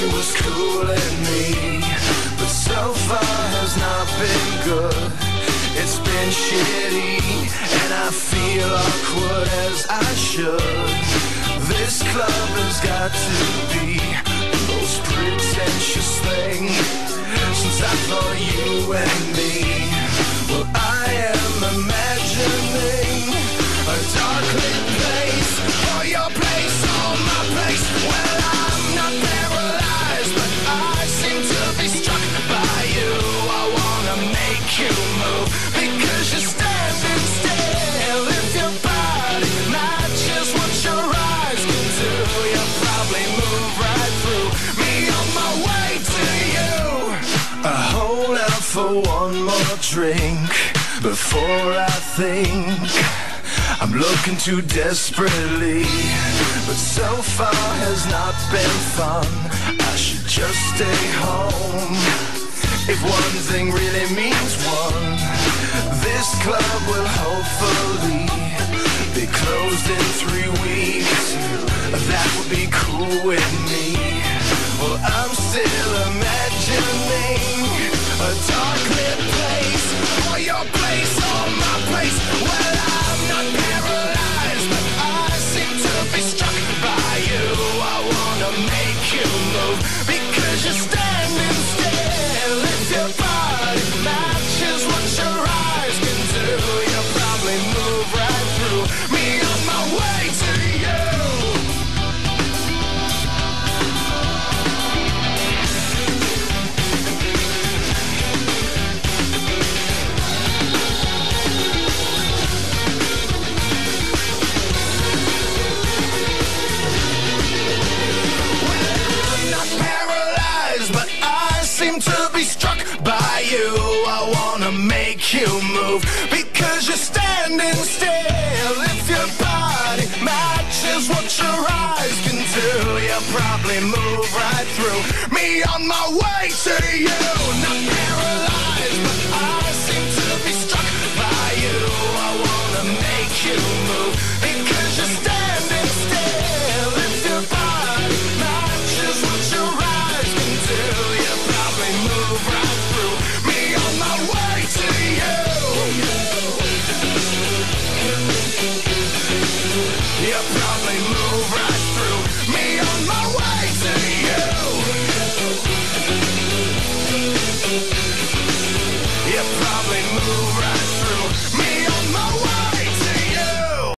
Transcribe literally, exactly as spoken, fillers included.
she was cooling me, but so far has not been good. It's been shitty, and I feel awkward as I should. This club has got to be the most pretentious thing since I thought you and me. Well, I am imagining a dark lit place, or your place, or my place. Well, I'm not paralyzed, but I seem to be struck by you. I wanna make you move, because you're standing still. If your body matches what your eyes can do, you'll probably move right through me on my way to you. I hold out for one more drink before I think I'm looking too desperately, but so far has not been fun. I should just stay home. If one thing really means one, this club will hopefully be closed in three weeks. That would be cool with me. Well, I'm still imagining a dark lit place, or your place, or my place. Well, I'm not paralyzed, but I seem to be struck by you. I wanna make you move, because you're standing still. If your body matches what your eyes can do, you'll probably move right through me on my way to you. Seem to be struck by you. I wanna make you move, because you're standing still. If your body matches what your eyes can do, you'll probably move right through me on my way to you. Not paralyzed, but I seem to be struck by you. I wanna make you move, because you're standing still. If your body matches what your eyes can do, you'll probably move right through me on my way to you. You'll probably move right through me on my way to you. You'll probably move right through me on my way.